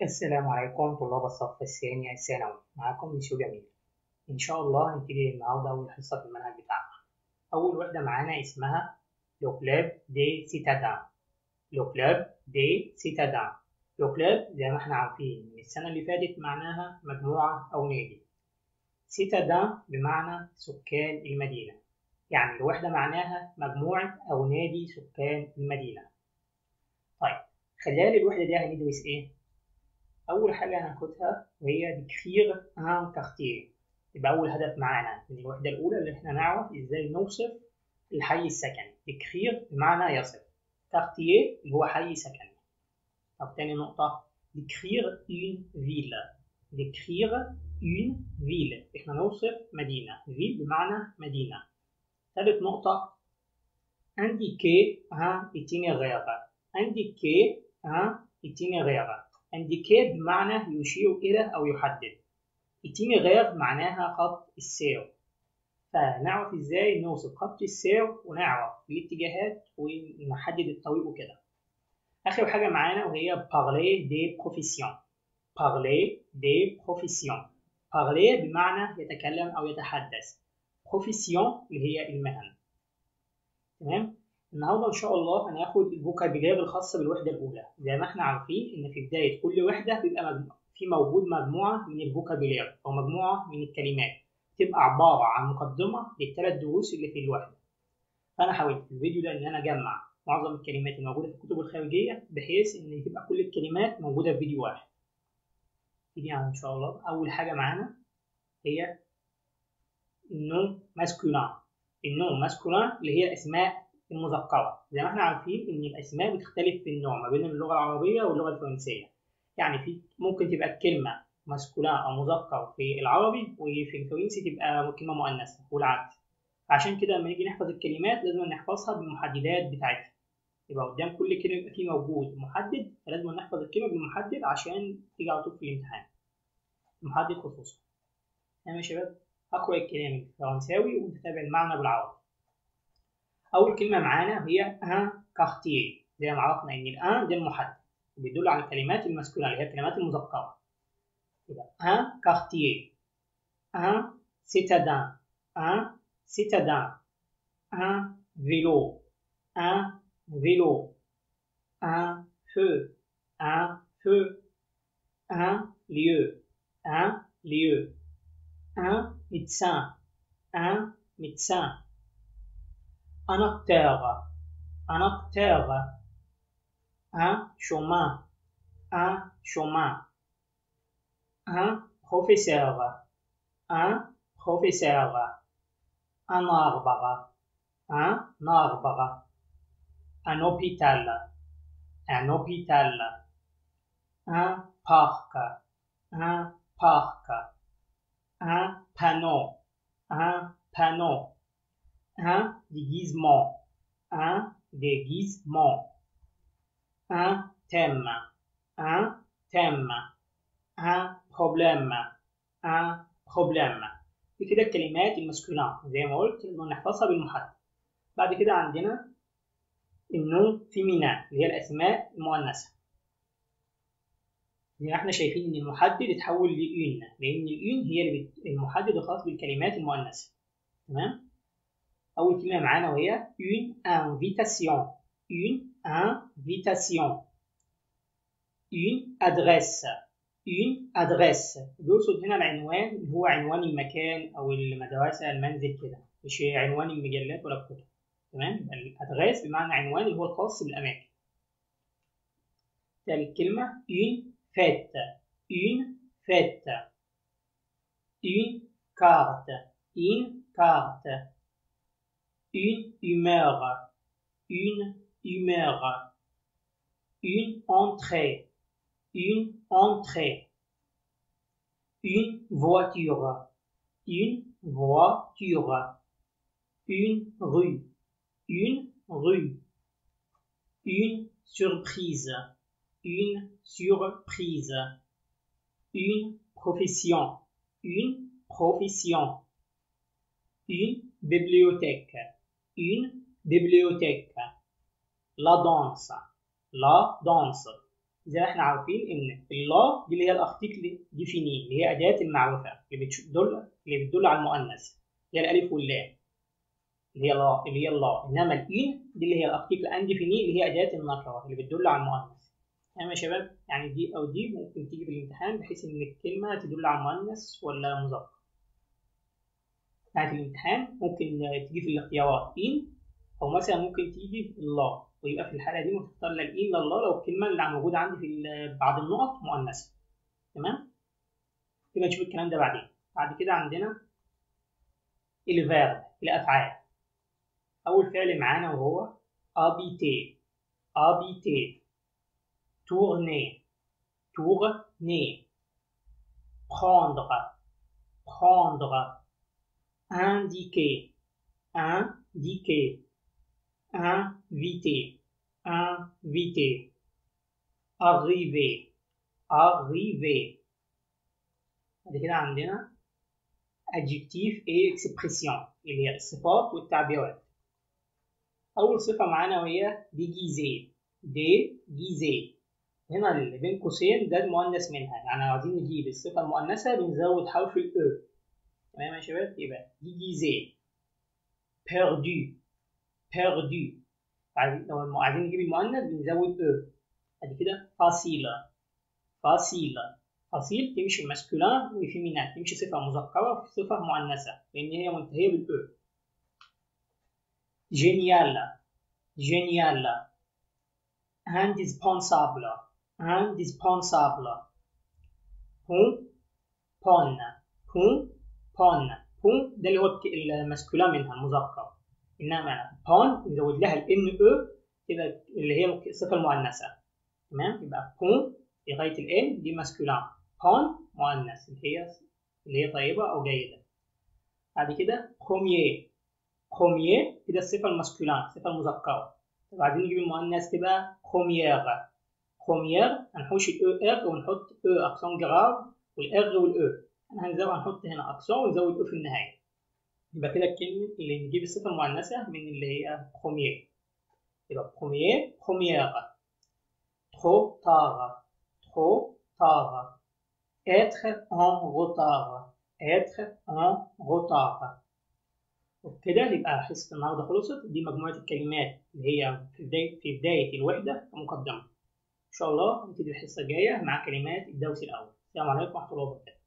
السلام عليكم طلاب الصف الثاني الثانوي، معاكم مسيو جميل. إن شاء الله هنبتدي النهاردة أول حصة في المنهج بتاعنا. أول وحدة معانا اسمها لو كلوب دي سيتادان. لو كلوب دي سيتادان. لو كلوب زي ما احنا عارفين من السنة اللي فاتت معناها مجموعة أو نادي. سيتادان بمعنى سكان المدينة، يعني الوحدة معناها مجموعة أو نادي سكان المدينة. طيب خلال الوحدة دي هندرس إيه؟ أول حاجة هناخدها وهي ديكرير ان كارتيه. يبقى أول هدف معانا من الوحدة الأولى اللي إحنا نعرف إزاي نوصف الحي السكني. ديكرير بمعنى يصف، كارتيه اللي هو حي سكني. طب تاني نقطة، ديكرير اون فيل. ديكرير اون فيل، إحنا نوصف مدينة. فيل بمعنى مدينة. ثالث نقطة، indiquer un itinéraire. indiquer un itinéraire. indicate بمعنى يشير إلى أو يحدد. itinéraire معناها خط السير. فنعرف إزاي نوصف خط السير ونعرف الاتجاهات ونحدد الطريق وكده. آخر حاجة معانا وهي parler des professions. parler des professions. parler بمعنى يتكلم أو يتحدث. profession اللي هي المهن. تمام؟ النهارده ان شاء الله هناخد الفوكابيلار الخاصه بالوحده الاولى. زي ما احنا عارفين ان في بدايه كل وحده بيبقى موجود مجموعه من الفوكابيلار او مجموعه من الكلمات، تبقى عباره عن مقدمه للثلاث دروس اللي في الوحده. فانا حاولت في الفيديو ده ان انا اجمع معظم الكلمات الموجوده في الكتب الخارجيه بحيث ان تبقى كل الكلمات موجوده في فيديو واحد. يعني ان شاء الله اول حاجه معانا هي النوم ماسكولان. النوم ماسكولان اللي هي الاسماء المذكرة. زي ما احنا عارفين ان الاسماء بتختلف في النوع ما بين اللغة العربية واللغة الفرنسية. يعني في ممكن تبقى الكلمة ماسكولان او مذكر في العربي وفي الفرنسي تبقى كلمة مؤنثة والعكس. عشان كده لما نيجي نحفظ الكلمات لازم نحفظها بالمحددات بتاعتها. يبقى قدام كل كلمة يبقى فيه موجود محدد، فلازم نحفظ الكلمة بالمحدد عشان تيجي على طول في الامتحان. محدد خصوصا. تمام يا شباب؟ هقرأ الكلام بالفرنساوي وتتابع المعنى بالعربي. أول كلمة معانا هي ان كارتيه. زي ما عرفنا إن الان ده المحدد وبيدل على الكلمات المسكونة اللي هي الكلمات المذكرة. يبقى ان كارتيه، ان سيتادان، ان سيتادان، ان فيلو، ان فيلو، ان فeu، ان feu، un lieu، un lieu، un médecin، un médecin، un acteur، un acteur، un chemin، un chemin، un professeur، un professeur، un arbre، un arbre، un hôpital، un hôpital، un parc، un parc، un panneau، un panneau، un déguisement، un déguisement، un thème، un thème، un problème، un problème. دي كده الكلمات المسكولين زي ما قلت نحفظها بالمحدد. بعد كده عندنا النون فيمينان اللي هي الأسماء المؤنثة. زي ما احنا شايفين إن المحدد اتحول لأون، لأن الأون هي المحدد الخاص بالكلمات المؤنثة. تمام؟ أول كلمة معانا وهي une invitation، une invitation، une adresse، une adresse. بيقصد هنا العنوان اللي هو عنوان المكان أو المدرسة المنزل كده، مش عنوان المجلات ولا الكتب. تمام؟ يبقى الأدريس بمعنى عنوان اللي هو الخاص بالأماكن. تالت كلمة une fête، une fête، une carte، une carte، une humeur، une humeur، une entrée، une entrée، une voiture، une voiture، une rue، une rue، une surprise، une surprise، une profession، une profession، une bibliothèque، une bibliothèque، la danse، la danse، زي ما احنا عارفين ان اللا دي اللي هي الارتيكل ديفيني، اللي هي اداه المعرفه اللي بتدل على المؤنث، هي الالف واللام اللي هي لا. انما الان دي اللي هي الارتيكل انديفيني اللي هي اداه النكره اللي بتدل على المؤنث. تمام يا شباب؟ يعني دي او دي ممكن تيجي في الامتحان بحيث ان الكلمه تدل على المؤنث ولا مذكر. يعني في الامتحان ممكن تيجي في الاختيارات ان، او مثلا ممكن تيجي الله، ويبقى في الحاله دي مختار لا الان لا الله لو الكلمه اللي موجوده عندي في بعض النقط مؤنثه. تمام؟ يبقى نشوف الكلام ده بعدين. بعد كده عندنا الفيرب، الافعال. اول فعل معانا وهو habiter، habiter، tourner، tourner، prendre، prendre، indiquer، indiquer، inviter، inviter، arriver، arriver. بعد كده عندنا adjectif et expression اللي هي الصفات والتعبيرات. أول صفة معانا وهي déguisé، déguisé. هنا اللي بين قوسين ده المؤنث منها، يعني عايزين نجيب الصفة المؤنثة بنزود حرف ال E. تمام يا شباب؟ يبقى déguisé، perdu، perdu. لو عايزين نجيب المؤنث بنزود E. بعد كده facile، facile، facile تمشي ماسكولين وفيمينان، تمشي صفة مذكرة في صفة مؤنثة لأن هي منتهية بال E. génial، génial، indispensable، indispensable، pon، pon، pon ده اللي هو الماسكولين منها المذكر، انما pon نزود لها الان او كده اللي هي الصفه المؤنثه. تمام؟ يبقى pon لغايه الان دي ماسكولين، pon مؤنث اللي هي طيبه او جيده. بعد كده premier، premier كده الصفه الماسكولين الصفه المذكره. طب عايزين نجيب المؤنث تبقى première، première هنحوش الاو ار ونحط او اكسون جراف والار والاو، هنحط هنا اكسون ونزود او في النهايه. يبقى كده الكلمه اللي نجيب الصفه المؤنثه من اللي هي premier. يبقى premier، première، trop tard، trop tard، être en retard، être en retard. وبكده يبقى حصة النهارده خلصت. دي مجموعة الكلمات اللي هي في بداية الوحدة كمقدمة. إن شاء الله نبتدي الحصة الجاية مع كلمات الدرس الأول. السلام عليكم ورحمة الله وبركاته.